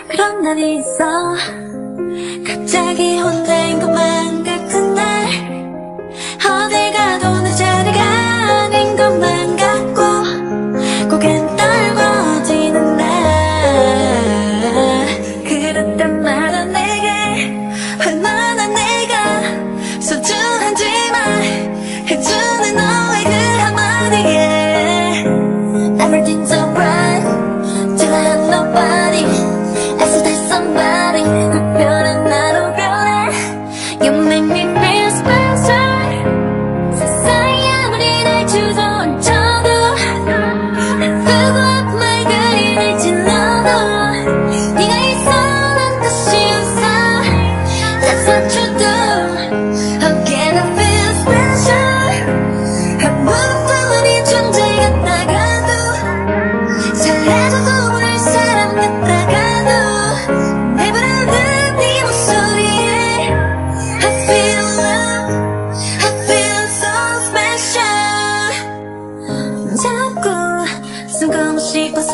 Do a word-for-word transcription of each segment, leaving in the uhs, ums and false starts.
그런 날이 있어. 갑자기 혼자인 것만 같은 날, 어딜 가도 내 자리가 아닌 것만 같고 고개는 떨궈지는 날, 그럴 때마다 내게 얼마나 내가 소중한지 말해주는 너의 그 한마디에 Everything's alright till I have nobody else than somebody. 특별한 나로 변해 You make me feel special. 세상이 아무리 날 주저앉혀도 쓰고 아픈 말들이 날 찔러도 네가 있어 난 다시 웃어. That's what you do. How can I feel special? 아무것도 아닌 존재 같다가도 잘해줘도 모를 사람 같다가도 내 부르는 네 목소리에 I feel love, I feel so special. 자꾸 숨고 싶어서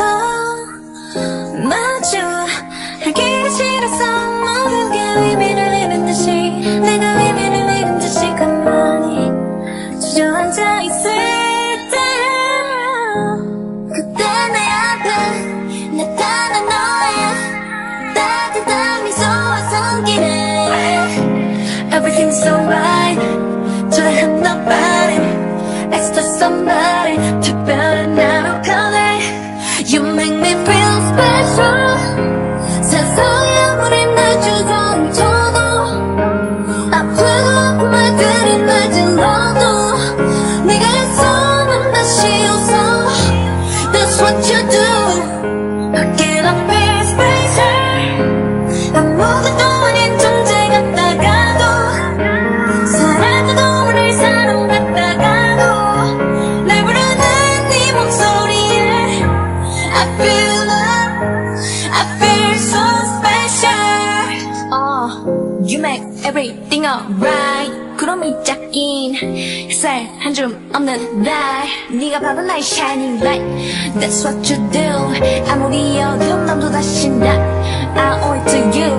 마주 하기가 싫어서 모든 게 의미를 잃은 듯이 내가 의미를 잃은 듯이 가만히 주저앉아 있을 때 그때 내 앞에 나타난 너의 따뜻한 미소와 손길에 Everything's so right till I have nobody extra somebody. 특별한 나로 변해 You make me feel special. 세상에 아무리 날 주저앉혀도 아프고 아픈 말들이 날 찔러도 네가 있어 난 다시 웃어. That's what you do. How can I feel special? 아무것도 아닌 존재 같다가도 사랑해도 모를 사람 같다가도 날 부르는 네 목소리에 I feel love, I feel so special. Oh, you make everything alright. 구름이 짝인 햇살 한 줌 없는 날, 네가 바로 나의 shining light. That's what you do. 아무리 어두운 밤도 다시 나 I owe it to you.